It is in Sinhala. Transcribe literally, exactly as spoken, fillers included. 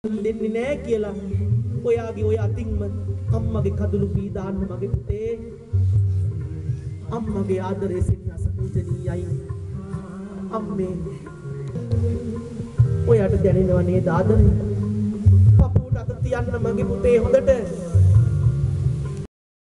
දෙන්නේ නෑ කියලා ඔයාගේ ඔය අතින්ම අම්මගේ කඳුළු පී දාන්න මගේ පුතේ. අම්මගේ ආදරේ සෙනෙහස පූජනීයයි. අම්මේ ඔයාට දැනෙනව නේද ආදරේ? පපුවට අත තියන්න මගේ පුතේ හොඳට.